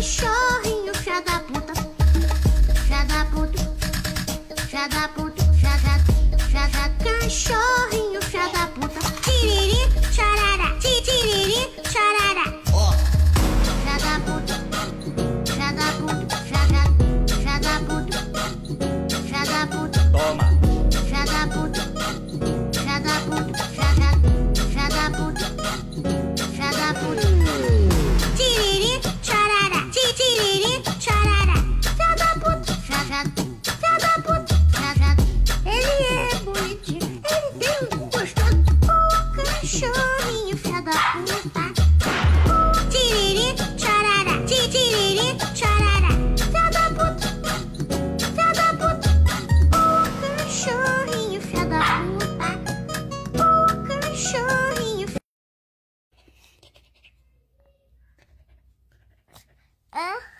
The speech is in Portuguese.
cachorrinho, filha da puta. Filha da puta. Filha da puta. Filha da cachorrinho, filha da puta. Tiriri, tcharará. Tiriri, tcharará. Filha da puta. Filha da puta. Filha da puta. Filha da puta. Toma. Filha da puta. Filha da puta. Filha da puta. Filha da puta. Tiriri, tcharará. Tiriri, tcharará. Filha da puta. Filha da puta. Ele é bonitinho. Ele tem um gostoso. O cachorrinho, filha da puta. Tiriri, tcharará. Tiriri, tcharará. Filha da puta. Filha da puta. O cachorrinho, filha da puta. O cachorrinho. Ah.